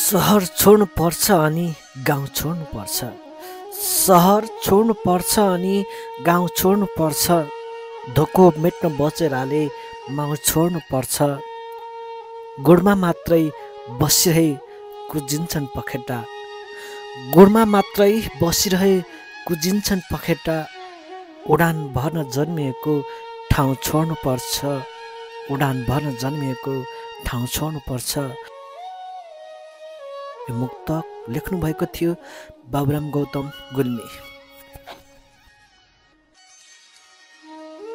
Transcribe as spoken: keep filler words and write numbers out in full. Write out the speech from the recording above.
सहर छोड्नु पर्छ अनि गाउँ छोड्नु पर्छ। सहर छोड्नु पर्छ अनि गाउँ छोड्नु पर्छ। धोको मेट्न बचेराले माउ छोड्नु पर्छ। गुडमा मात्रै बसिरहे कुजिन्छन् पखेटा। गुडमा मात्रै बसिरहे कुजिन्छन् पखेटा। उडान भर्न जन्मिएको ठाउँ छोड्नु पर्छ। उडान भर्न जन्मिएको ठाउँ छोड्नु पर्छ। यो मुक्तक लेख्नु भएको थियो बाबुराम गौतम गुल्मी।